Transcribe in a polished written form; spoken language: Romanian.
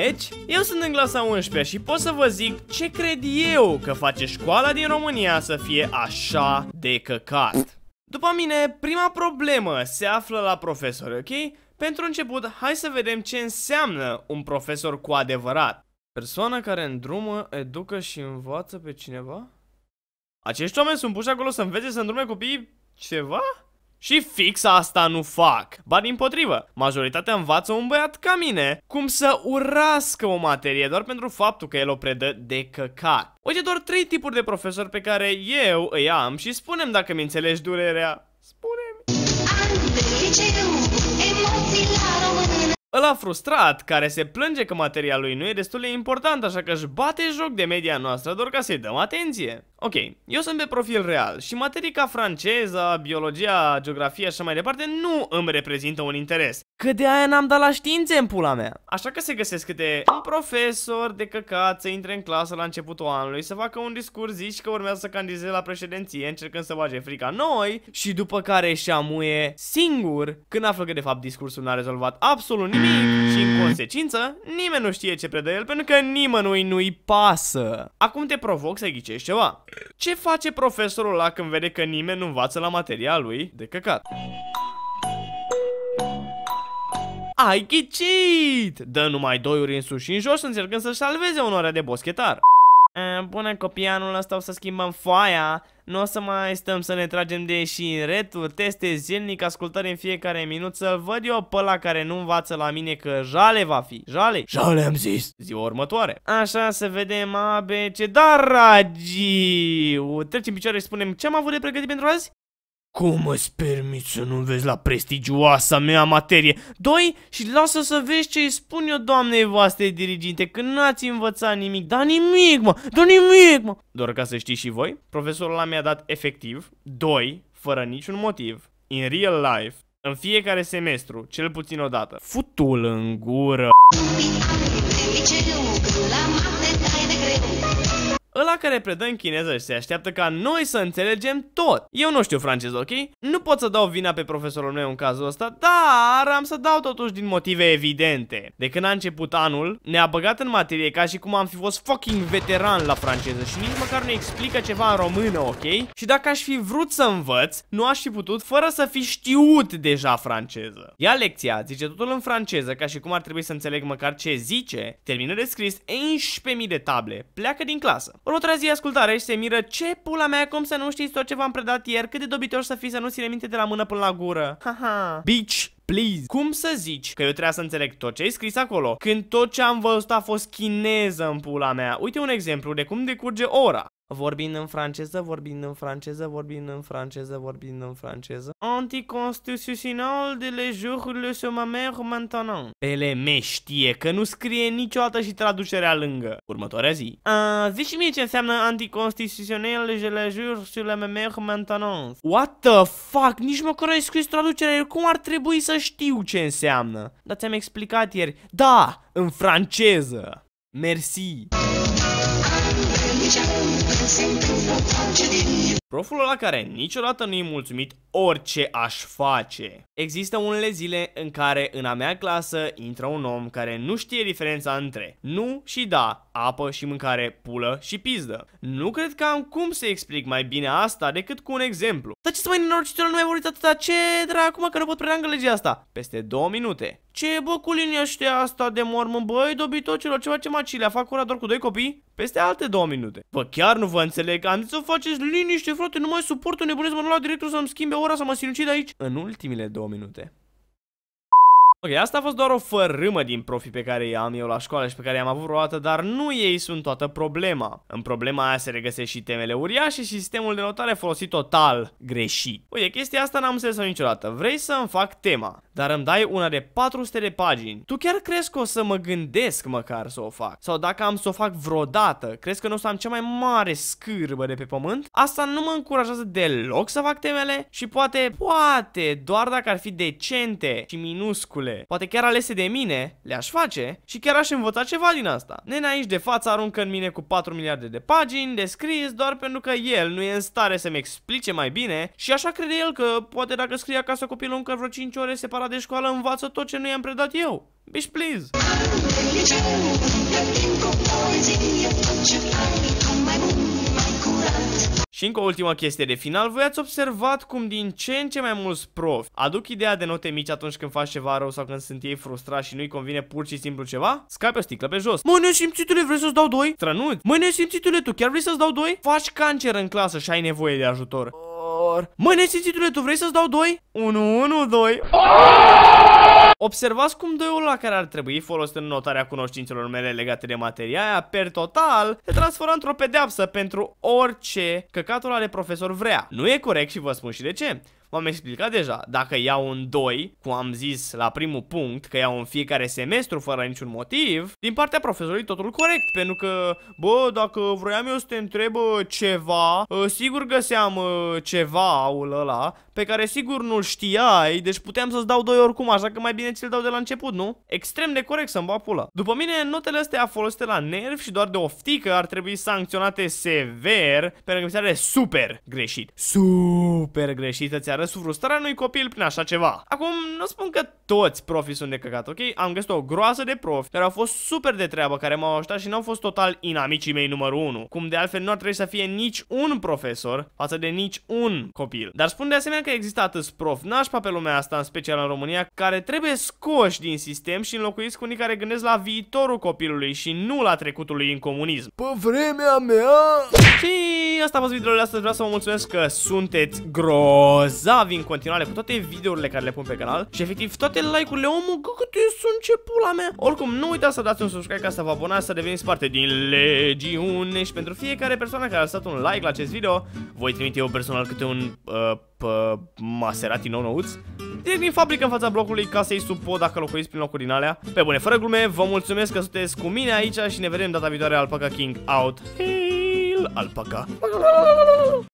dragi, eu sunt în clasa 11 și pot să vă zic ce cred eu că face școala din România să fie așa de căcat. După mine, prima problemă se află la profesori, ok? Pentru început, hai să vedem ce înseamnă un profesor cu adevărat. Persoana care îndrumă, educă și învață pe cineva? Acești oameni sunt puși acolo să învețe să îndrume copiii ceva? Și fix asta nu fac. Ba dimpotrivă, majoritatea învață un băiat ca mine cum să urască o materie doar pentru faptul că el o predă de căcat. Uite doar 3 tipuri de profesori pe care eu îi am și spune-mi dacă mi înțelegi durerea. Spune-mi. Ăla frustrat, care se plânge că materia lui nu e destul de important, așa că își bate joc de media noastră doar ca să-i dăm atenție. Ok, eu sunt pe profil real și materii ca franceza, biologia, geografia și așa mai departe nu îmi reprezintă un interes. Că de aia n-am dat la științe în pula mea. Așa că se găsesc câte un profesor de căcat să intre în clasă la începutul anului, să facă un discurs, zici că urmează să candideze la președinție, încercând să bage frica noi și după care își amuie singur când află că de fapt discursul n-a rezolvat absolut nimic și în consecință nimeni nu știe ce predă el pentru că nimănui nu-i pasă. Acum te provoc să ghicești ceva. Ce face profesorul ăla când vede că nimeni nu învață la materia lui de căcat? Ai ghicit! Dă numai 2 ori în sus și în jos încercând să-și salveze onoarea de boschetar. Bună copii, anul ăsta o să schimbăm foaia. Nu o să mai stăm să ne tragem de șireturi, teste zilnic, ascultări în fiecare minut. Să-l văd eu pe ăla care nu învață la mine că jale va fi. Jale? Jale am zis. Ziua următoare. Așa să vedem ABC. Daragiu! Trecem picioare și spunem ce am avut de pregătit pentru azi? Cum îți permiți să nu vezi la prestigioasa mea materie? 2. Și lasă să vezi ce îi spun eu doamnei voastre diriginte, că n-ați învățat nimic. Da nimic, mă! Da nimic, mă! Doar ca să știți și voi, profesorul ăla mi-a dat efectiv 2, fără niciun motiv, in real life, în fiecare semestru, cel puțin o dată. Futul în gură! Ăla care predă în chineză și se așteaptă ca noi să înțelegem tot. Eu nu știu franceză, ok? Nu pot să dau vina pe profesorul meu în cazul ăsta, dar am să dau totuși din motive evidente. De când a început anul, ne-a băgat în materie ca și cum am fi fost fucking veteran la franceză și nici măcar nu explică ceva în română, ok? Și dacă aș fi vrut să învăț, nu aș fi putut fără să fi știut deja franceză. Ia lecția, zice totul în franceză, ca și cum ar trebui să înțeleg măcar ce zice, termină de scris 11.000 de table, pleacă din clasă. Următoarea zi ascultare și se miră ce pula mea, cum să nu știți tot ce v-am predat ieri, cât de dobitoși să fii să nu ține minte de la mână până la gură. Haha. Bitch, please. Cum să zici că eu trebuia să înțeleg tot ce ai scris acolo, când tot ce am văzut a fost chineză în pula mea? Uite un exemplu de cum decurge ora. Vorbind în franceză, vorbind în franceză, vorbind în franceză, vorbind în franceză. Anticonstituțional de les jours le sur ma mère maintenant. Pele știe că nu scrie niciodată și traducerea lângă. Următoarea zi. Zici mie ce înseamnă anticonstituțional de les jours sur la mère maintenant. What the fuck? Nici măcar ai scris traducerea. Cum ar trebui să știu ce înseamnă? Dar ți-am explicat ieri. Da, în franceză. Merci. Proful ăla care niciodată nu-i mulțumit orice aș face. Există unele zile în care în a mea clasă intră un om care nu știe diferența între nu și da, apă și mâncare, pulă și pizdă. Nu cred că am cum să explic mai bine asta decât cu un exemplu. Dar ce să mai nenorocitor, nu mai vorbit atâta, ce dracu mă că nu pot predea legea asta? Peste 2 minute. Ce bă cu linia ăștia asta de mormânt, băi dobitocilor, ce facem acilea, fac ora doar cu 2 copii? Peste alte 2 minute. Bă, chiar nu vă înțeleg, am zis să faceți liniște, frate, nu mai suport, nebunesc, mă nu la directul să-mi schimbe ora, să mă sinucid aici. În ultimele 2 minute. Ok, asta a fost doar o fărâmă din profii pe care i-am eu la școală și pe care i-am avut vreodată, dar nu ei sunt toată problema. În problema aia se regăsesc și temele uriașe și sistemul de notare folosit total greșit. Uite, chestia asta n-am înțeles-o niciodată. Vrei să-mi fac tema, dar îmi dai una de 400 de pagini. Tu chiar crezi că o să mă gândesc măcar să o fac? Sau dacă am să o fac vreodată, crezi că nu o să am cea mai mare scârbă de pe pământ? Asta nu mă încurajează deloc să fac temele și poate, doar dacă ar fi decente și minuscule altele, poate chiar alese de mine, le-aș face și chiar aș învăța ceva din asta. Nena aici de față aruncă în mine cu 4 miliarde de pagini de scris doar pentru că el nu e în stare să-mi explice mai bine și așa crede el că poate dacă scrie acasă copilul încă vreo 5 ore separat de școală învață tot ce nu i-am predat eu. Bitch, please! Și încă o ultimă chestie de final, voi ați observat cum din ce în ce mai mulți profi aduc ideea de note mici atunci când faci ceva rău sau când sunt ei frustrați și nu-i convine pur și simplu ceva? Scapi o sticlă pe jos. Măi, nesimțitule, vrei să-ți dau 2? Strănuți. Măi, nesimțitule, tu chiar vrei să-ți dau 2? Faci cancer în clasă și ai nevoie de ajutor. Măi, nesimțitule, tu vrei să-ți dau 2? 1, 1, 2. Observați cum 2-ul la care ar trebui folosit în notarea cunoștințelor mele legate de materia aia, per total, se transformă într-o pedeapsă pentru orice căcatul ale profesor vrea. Nu e corect și vă spun și de ce. V-am explicat deja, dacă iau un 2, cum am zis la primul punct, că iau în fiecare semestru fără niciun motiv, din partea profesorului totul corect, pentru că, bă, dacă vroiam eu să te întreb ceva, sigur găseam ceva-ul ăla, pe care sigur nu-l știai, deci puteam să-ți dau 2 oricum, așa că mai bine ți-l dau de la început, nu? Extrem de corect să-mi bag pula. După mine, notele astea folosite la nervi și doar de oftică ar trebui sancționate sever, pentru că mi se pare super greșit. Super greșit, ți arăți frustrarea unui copil prin așa ceva. Acum, nu spun că toți profii sunt de căcat, ok? Am găsit o groasă de profi care au fost super de treabă, care m-au ajutat și n-au fost total inamicii mei numărul 1. Cum de altfel nu ar trebui să fie nici un profesor față de nici un copil. Dar spun de asemenea că există atâți profi nașpa pe lumea asta, în special în România, care trebuie scoși din sistem și înlocuiți cu unii care gândesc la viitorul copilului și nu la trecutul lui în comunism. Pe vremea mea! Și asta a fost videoul de astăzi. Vreau să vă mulțumesc că sunteți grozavi în continuare cu toate videourile care le pun pe canal și efectiv toate like-urile. Omul, câte sunt, ce pula mea! Oricum, nu uitați să dați un subscribe ca să vă abonați, să deveniți parte din legiune și pentru fiecare persoană care a lăsat un like la acest video, voi trimite eu personal câte un Maserati nou-nouț direct din fabrică în fața blocului casei sub pod dacă locuiți prin locuri din alea. Pe bune, fără glume, vă mulțumesc că sunteți cu mine aici și ne vedem data viitoare. Alpaca King out. Hail Alpaca.